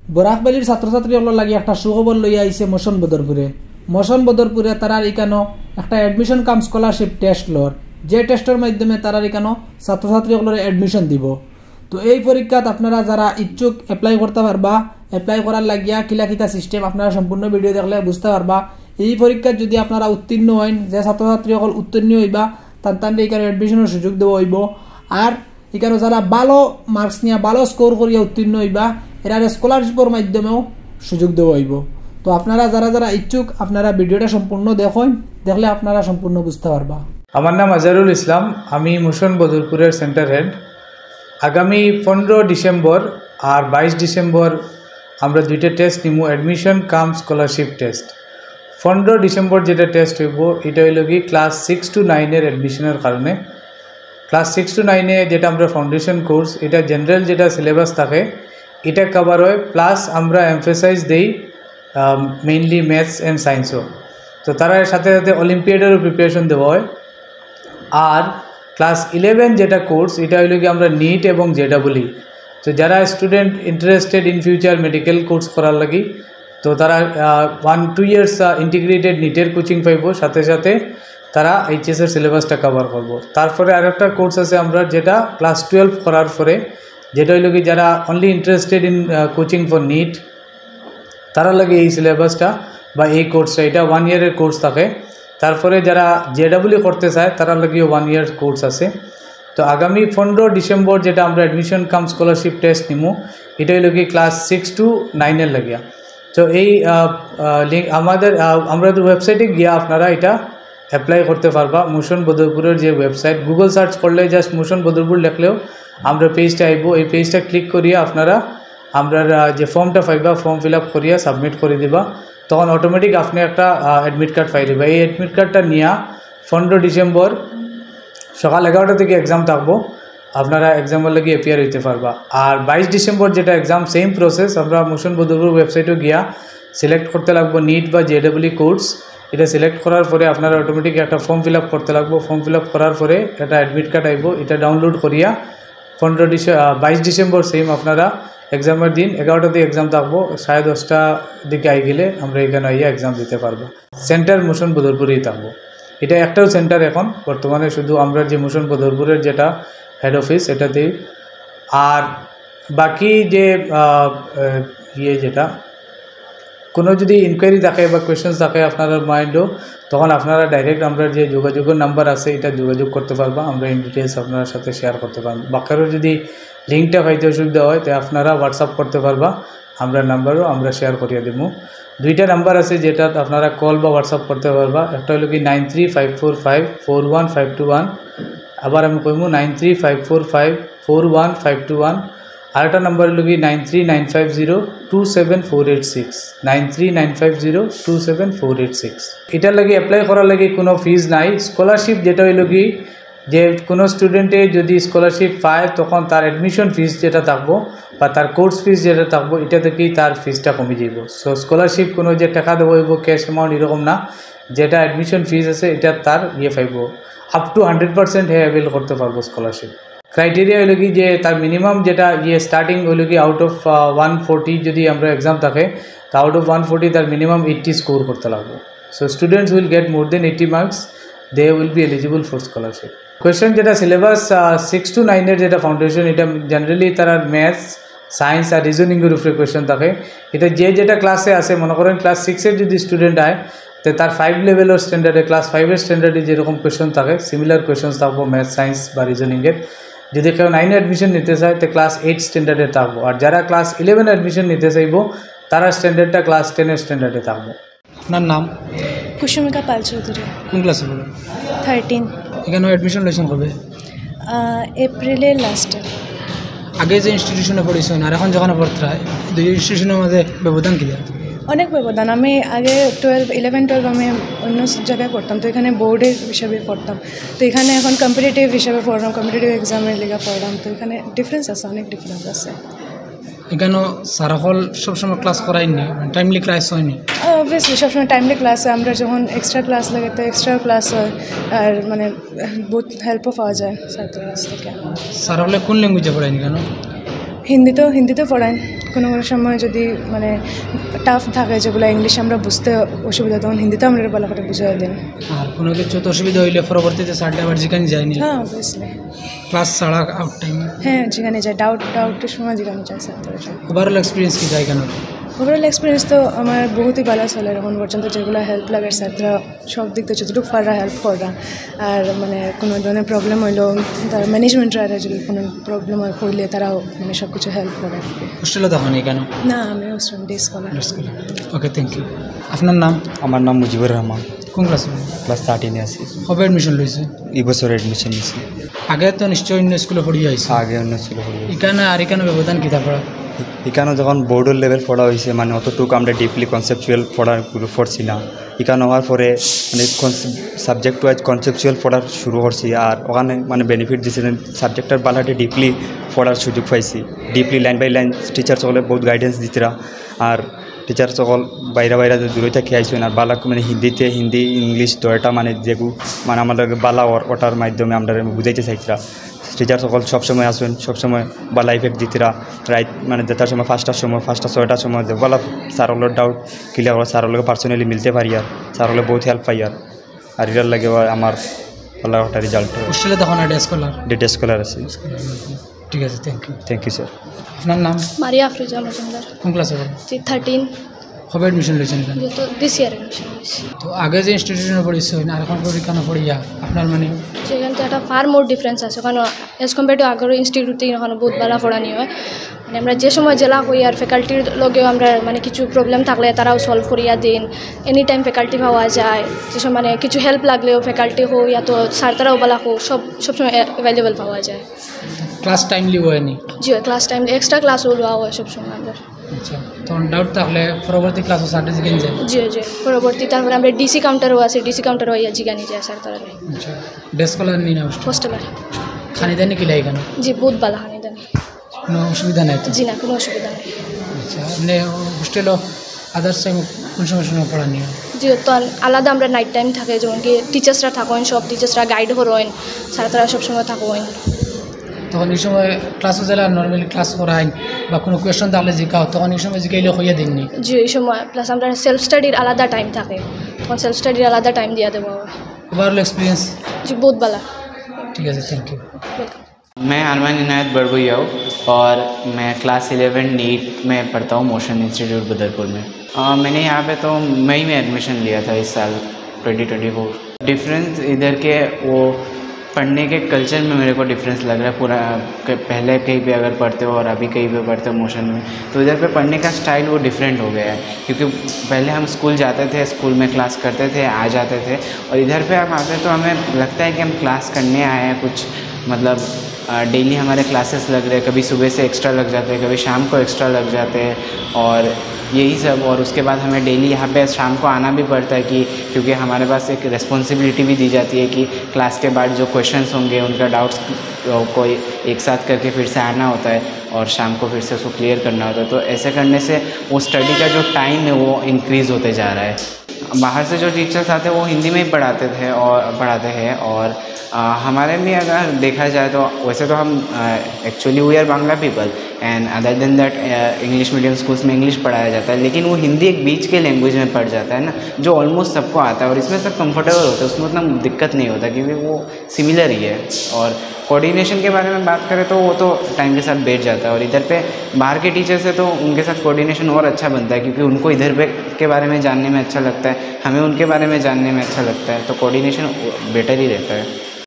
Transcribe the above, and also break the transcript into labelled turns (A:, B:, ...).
A: বরাকবালির ছাত্রছাত্রী হল লাগে একটা সুখবর লইয়া আইছে মোশন বদরপুরে তারার এখানো একটা অ্যাডমিশন কাম স্কলারশিপ টেস্ট লর, যে টেস্টের মাধ্যমে তারার এখানো ছাত্রছাত্রী হলের অ্যাডমিশন দিব। তো এই পরীক্ষাত আপনারা যারা ইচ্ছুক এপ্লাই করতে পারবা। এপ্লাই করার লাগিয়া কিলাকিতা সিস্টেম আপনারা সম্পূর্ণ ভিডিও দেখলে বুঝতে পারবা। এই পরীক্ষার যদি আপনারা উত্তীর্ণ হন, যে ছাত্রছাত্রী সকল উত্তীর্ণ হইবা তার এখানে অ্যাডমিশনের সুযোগ দেওয়া হইব। আর এখানে যারা ভালো মার্কস নিয়ে ভালো স্কোর করিয়া উত্তীর্ণ হইবা এরা স্কলারশিপের মাধ্যমেও সুযোগ দেওয়া হইব। তো আপনারা যারা ইচ্ছুক আপনারা ভিডিওটা সম্পূর্ণ দেখলে আপনারা সম্পূর্ণ বুঝতে পারবা।
B: আমার নাম আজহারুল ইসলাম, আমি মোশন বদরপুরের সেন্টার হেড। আগামী 15 ডিসেম্বর আর 22 ডিসেম্বর আমরা দুইটা টেস্ট নিমু, admission cum scholarship test. 15 December যেটা টেস্ট হইব এটা হইল কি ক্লাস 6 to 9 এর অ্যাডমিশনের কারণে। ক্লাস 6 to 9 এ যেটা আমরা ফাউন্ডেশন কোর্স, এটা জেনারেল যেটা সিলেবাস থাকে এটা কভার হয়, প্লাস আমরা এমফেসাইজ দেই মেইনলি ম্যাথস অ্যান্ড সায়েন্সও। তো তার সাথে সাথে অলিম্পিয়াডেরও প্রিপারেশন দেওয়া হয়। আর ক্লাস 11 যেটা কোর্স এটা হইল কি আমরা নিট এবং জেডাবলই। তো যারা student interested in future medical course করার লাগি তো তারা 1-2 ইয়ার্স ইন্টিগ্রেটেড নিটের কোচিং পাইব, সাথে সাথে তারা এইচএসের সিলেবাসটা কভার করব। তারপরে আরেকটা কোর্স আছে আমরা যেটা ক্লাস 12 করার পরে, যেটা হইল কি যারা only interested in coaching for NEET তারা লাগে এই সিলেবাসটা বা এই কোর্সটা, এটা 1 ইয়ারের কোর্স থাকে। তারপরে যারা জেডাবলই করতে চায় তারা লাগিও 1 ইয়ার কোর্স আছে। তো আগামী 15 ডিসেম্বর যেটা আমরা অ্যাডমিশন কাম স্কলারশিপ টেস্ট নিমু এটা হইল কি ক্লাস 6 to 9 এর লাগিয়া। তো এই লিঙ্ক আমাদের ওয়েবসাইটে গিয়া আপনারা এটা অ্যাপ্লাই করতে পারবা। মোশন বদরপুরের যে ওয়েবসাইট, গুগল সার্চ করলে জাস্ট মোশন বদরপুর লিখলেও আমরা পেজটা আইব। এই পেজটা ক্লিক করিয়া আপনারা আমরা যে ফর্মটা পাইবা ফর্ম ফিল আপ করিয়া সাবমিট করে দিবা, তখন অটোমেটিক আপনি একটা অ্যাডমিট কার্ড পাই দিবা। এই অ্যাডমিট কার্ডটা নিয়ে 15 ডিসেম্বর সকাল 11টা থেকে এক্সাম থাকবো, আপনারা এক্সামের লাগি অ্যাপিয়ার হইতে পারবা। আর 22 ডিসেম্বর যেটা এক্সাম, সেম প্রসেস, আমরা মোশন বদরপুর ওয়েবসাইটে গিয়া সিলেক্ট করতে লাগবো নিট বা জেডাবলই কোর্স। এটা সিলেক্ট করার পরে আপনারা অটোমেটিক একটা ফর্ম ফিল আপ করতে লাগবো। ফর্ম ফিল আপ করার পরে একটা অ্যাডমিট কার্ড আইব, এটা ডাউনলোড করিয়া 22 ডিসেম্বর সেম আপনারা এক্সামের দিন 11টাতে এক্সাম থাকবো, 10:30 দিকে আই গেলে আমরা এখানে আইয়া এক্সাম দিতে পারবো। সেন্টার মোশন বদরপুরেই থাকবো। এটা একটাও সেন্টার এখন বর্তমানে শুধু আমরা যে মোশন বদরপুরের যেটা হেড অফিস এটাতেই। আর বাকি যে যেটা কোনো যদি ইনকোয়ারি থাকে বা কোয়েশ্চেন্স থাকে আপনার মাইন্ডও, তখন আপনারা ডাইরেক্ট আমরা যে যোগাযোগের নাম্বার আছে এটা যোগাযোগ করতে পারবা, আমরা ইন ডিটেলস আপনার সাথে শেয়ার করতে পারবো। বাকিরও যদি লিঙ্কটা পাইতে অসুবিধা হয় তো আপনারা হোয়াটসঅ্যাপ করতে পারবা, আমরা নাম্বারও আমরা শেয়ার করিয়ে দেবো। দুইটা নাম্বার আছে যেটা আপনারা কল বা হোয়াটসঅ্যাপ করতে পারবা। একটা হলো কি 9354541521, আবার আমি কইমু 9354541521। আরেকটা নাম্বার হলো কি 9395027486, 9395027486। এটার লাগে অ্যাপ্লাই করার লাগে কোনো ফিজ নাই। স্কলারশিপ যেটা হইল কি যে কোনো স্টুডেন্টে যদি স্কলারশিপ পায় তখন তার অ্যাডমিশন ফিস যেটা থাকবো বা তার কোর্স ফিস যেটা থাকবো এটা থেকেই তার ফিসটা কমে যাব। সো স্কলারশিপ কোনো যে টাকা দেবো হইব ক্যাশ অ্যামাউন্ট এরকম না, যেটা অ্যাডমিশন ফিস আছে এটা তার পাইব আপ টু 100% অ্যাভেল করতে পারবো স্কলারশিপ। ক্রাইটেরিয়া হইল কি যে তার মিনিমাম যেটা স্টার্টিং হইল কি আউট অফ 140 যদি আমরা এক্সাম থাকে তা আউট অফ 140 তার মিনিমাম 80 স্কোর করতে লাগবে। So students will get more than 80 marks, they will be eligible for scholarship. Question যেটা সিলেবাস 6 to 9 এর যেটা ফাউন্ডেশন, এটা জেনারেলি তারা ম্যাথস সায়েন্স আর রিজনিংয়ের উপরে কোয়েশ্চেন থাকে। এটা যেটা ক্লাসে আছে, মনে করেন ক্লাস 6 এর যদি স্টুডেন্ট হয় তো তার 5 লেভেলের স্ট্যান্ডার্ডে ক্লাস 5 এর স্ট্যান্ডার্ডে যেরকম কোয়েশ্চেন থাকে সিমিলার কোয়েশ্চেন থাকবো ম্যাথস সায়েন্স বা রিজনিংয়ের। যদি কেউ 9 অ্যাডমিশন নিতে চায় তো ক্লাস 8 স্ট্যান্ডার্ডে থাকবো, আর যারা ক্লাস 11 অ্যাডমিশন নিতে চাইব তারা স্ট্যান্ডার্ডটা ক্লাস 10 এর স্ট্যান্ডার্ডে থাকবো।
A: আপনার নাম?
C: কুসুমিকা পাল চৌধুরী।
A: কোন ক্লাসে পড়েন?
C: 13।
A: এখানে অ্যাডমিশন লেছেন কবে?
C: এপ্রিলের লাস্টে।
A: আগে যে ইনস্টিটিউশনে পড়েছেন আর এখন যখন পড়তে হয় দুই ইনস্টিটিউশনের মাঝে ব্যবধান কী?
C: অনেক ব্যবধান। আমি আগে 11-12 আমি অন্য জায়গায় পড়তাম, তো এখানে বোর্ডের হিসাবে পড়তাম, তো এখানে এখন কম্পিটিটিভ হিসাবে পড়লাম, কম্পিটিটিভ এক্সামের লেগে পড়লাম, তো এখানে ডিফারেন্স আছে, অনেক ডিফারেন্স আছে।
A: এখানেও সারাফল সবসময় ক্লাস করায়নি, টাইমলি ক্লাস হয়নি?
C: অবভিয়াসলি সবসময় টাইমলি ক্লাস হয়, আমরা যখন এক্সট্রা ক্লাস লাগে তো এক্সট্রা ক্লাস হয়, আর মানে বহুত হেল্পও পাওয়া যায় স্যারদের কাছ থেকে।
A: সারাফলে কোন ল্যাঙ্গুয়েজে পড়ায়নি কেন?
C: হিন্দিতেও পড়ায়। কোনো কোনো সময় যদি মানে টাফ থাকে যেগুলো ইংলিশ আমরা বুঝতে অসুবিধা তখন হিন্দিতে আমরা ভালো করে বুঝিয়ে দেন।
A: আর কোনো কিছু তো অসুবিধা হইলে পরবর্তীতে স্যারটা আবার যেখানে যায়নি
C: হ্যাঁ অবভিয়াসলি
A: ক্লাস ছাড়া আউট টাইমে।
C: হ্যাঁ যেখানে যায় ডাউটের সময় যেখানে যায় স্যার তারা যায়।
A: ওভারঅল এক্সপিরিয়েন্স কি যায় কেন?
C: ওভারঅল এক্সপিরিয়েন্স তো আমার বহুতই ভালো চলে এখন পর্যন্ত, যেগুলো হেল্প লাগে স্যার তারা সব দিক থেকে যতটুকু পারা হেল্প করা। আর মানে কোনো ধরনের প্রবলেম হইলেও তার ম্যানেজমেন্টরা যদি কোনো প্রবলেম হইলে তারাও মানে সব কিছু হেল্প করে।
A: হোস্টেলে তখন কেন?
C: না আমি day scholar.
A: Okay thank you. আপনার নাম?
D: আমার নাম মুজিবুর রহমান।
A: কোন ক্লাসে?
D: ক্লাস 13 আছি।
A: কবে এডমিশন লইছে?
D: এই বছর এডমিশন নিয়েছি।
A: আগে তো নিশ্চয়ই অন্য স্কুলে পড়ি আইছে।
D: আগে অন্য স্কুলে পড়ি।
A: এখানে আর এখানে ব্যবধান কী তারপর?
D: এখানে যখন বোর্ডের লেভেল পড়া হয়েছে মানে অতটুকু আমরা ডিপলি কনসেপচুয়াল পড়ার পড়ছি না। এখানে হওয়ার পরে মানে সাবজেক্ট ওয়াইজ কনসেপচুয়াল পড়া শুরু করছি। আর ওখানে মানে বেনিফিট দিচ্ছে সাবজেক্টের বালাটি ডিপলি পড়ার সুযোগ পাইছি। Deeply line by line teacher সকলে বহুত গাইডেন্স দিতরা। আর টিচার সকল বাইরে বাইরে দূরে থেকে আইসেন। আর বালা মানে হিন্দি ইংলিশ দুইটা মানে যেগুলো মানে আমাদের বালা ওটার মাধ্যমে আমরা বুঝাইতে চাইছিরা। টিচার সকল সবসময় আসবেন, সবসময় বালা ইফেক্ট দিতরা। রাইট মানে যেটার সময় 5টার সময় 5টা 6টার সময় বলা স্যারগুলোর ডাউট ক্লিয়ার করা, স্যারগুলোকে পার্সোনালি মিলতে পারি। আর বহুত হেল্প পাই। আর এটার লাগে আমার ভালো একটা রেজাল্ট।
A: হোস্টেলে তখন
D: ডে স্কলার আছে।
A: ঠিক আছে
D: থ্যাংক ইউ স্যার।
A: আপনার নাম?
E: মারিয়া আফরোজা মজুমদার।
A: কোন ক্লাসে পড়েন?
E: 13।
A: কবে এডমিশন লইছেন এখানে?
E: তো দিস ইয়ার এডমিশন হয়েছে।
A: তো আগে যে ইনস্টিটিউশনে পড়েছেন আর এখন পরীক্ষা পড়িয়া আপনার মানে
E: সেখান থেকে একটা ফার মোর ডিফারেন্স আছে। ওখানে এজ কম্পেয়ার টু আগের ইনস্টিটিউটে ওখানে বহুত ভালো পড়ানি হয়। মানে আমরা যে সময় জেলা হই আর ফ্যাকাল্টির লগেও আমরা মানে কিছু প্রবলেম থাকলে তারাও সলভ করিয়া দিন। এনি টাইম ফ্যাকাল্টি পাওয়া যায়। যেসব মানে কিছু হেল্প লাগলেও ফ্যাকাল্টি হোক ইয়া তো স্যার তারাও বলা হোক সবসময় অ্যাভেলেবেল পাওয়া যায়।
A: ক্লাস টাইমলি হয়নি?
E: জি ক্লাস টাইম এক্সট্রা ক্লাসও লওয়া হয় সবসময় আমাদের।
A: আচ্ছা তখন ডাউট থাকলে পরবর্তী ক্লাসও স্যারটা জিজ্ঞেস যায়?
E: জি পরবর্তী তারপরে আমরা ডিসি কাউন্টারও আছে, ডিসি কাউন্টারও ইয়া জিজ্ঞানি যায় স্যার তারা।
A: আচ্ছা ডেস্ক কলার নিয়ে না
E: হোস্টেলার
A: খানি দেয় নাকি লাগে কেন?
E: জি বহুত ভালো খানি দেন।
A: কোনো অসুবিধা নাই তো?
E: জি না কোনো অসুবিধা নেই।
A: আচ্ছা আপনি হোস্টেলও আদার্স টাইম কোন সময় পড়ানি হয়?
E: জি তো আলাদা আমরা নাইট টাইম থাকে যেমন কি টিচার্সরা থাকেন, সব টিচার্সরা গাইড করেন, স্যার তারা সবসময় থাকেন।
A: তখন এই সময় ক্লাসও যারা নর্মালি ক্লাস করায় বা কোনো কোয়েশন থাকলে জিজ্ঞাও তখন এই সময় জিজ্ঞাইলে হইয়া দিননি?
E: জি এই সময় প্লাস আমরা সেলফ স্টাডির আলাদা টাইম থাকে, তখন সেলফ স্টাডির আলাদা টাইম দিয়ে দেবো।
A: Overall experience?
E: जी बहुत भला।
A: ठीक है सर थैंक यू।
F: मैं अरमान इनायत बड़गुइया हूँ और मैं क्लास 11 नीट में पढ़ता हूँ मोशन इंस्टीट्यूट बदरपुर में। मैंने यहाँ पे तो मई में एडमिशन लिया था इस साल 2024। डिफरेंस इधर के वो पढ़ने के कल्चर में मेरे को डिफरेंस लग रहा है पूरा। पहले कहीं पे अगर पढ़ते हो और अभी कहीं पे पढ़ते हो मोशन में, तो इधर पे पढ़ने का स्टाइल वो डिफरेंट हो गया है। क्योंकि पहले हम स्कूल जाते थे, स्कूल में क्लास करते थे, आ जाते थे, और इधर पे हम आते तो हमें लगता है कि हम क्लास करने आए हैं कुछ। मतलब डेली हमारे क्लासेस लग रहे हैं, कभी सुबह से एक्स्ट्रा लग जाते हैं, कभी शाम को एक्स्ट्रा लग जाते हैं, और यही सब। और उसके बाद हमें डेली यहाँ पे शाम को आना भी पड़ता है कि क्योंकि हमारे पास एक रिस्पॉन्सिबिलिटी भी दी जाती है कि क्लास के बाद जो क्वेश्चंस होंगे उनका डाउट्स को एक साथ करके फिर से आना होता है और शाम को फिर से उसको क्लियर करना होता है। तो ऐसे करने से वो स्टडी का जो टाइम है वो इंक्रीज़ होते जा रहा है। बाहर से जो टीचर्स आते हैं वो हिंदी में ही पढ़ाते हैं और हमारे भी अगर देखा जाए तो वैसे तो हम actually we are Bangla people and other than that English medium schools में इंग्लिश पढ़ाया जाता है, लेकिन वो हिंदी एक बीच के लैंग्वेज में पढ़ जाता है ना, जो ऑलमोस्ट सबको आता है और इसमें सब कंफर्टेबल होता है, उसमें उतना दिक्कत नहीं होता क्योंकि वो सिमिलर ही है। और कोऑर्डिनेशन के बारे में बात करें तो वो तो टाइम के साथ बैठ जाता है, और इधर पे बाहर के टीचर्स है तो उनके साथ कोऑर्डिनेशन और अच्छा बनता है क्योंकि उनको इधर पे के बारे में जानने में अच्छा लगता है, हमें उनके बारे में जानने में अच्छा लगता है, तो कोऑर्डिनेशन बेटर ही रहता है।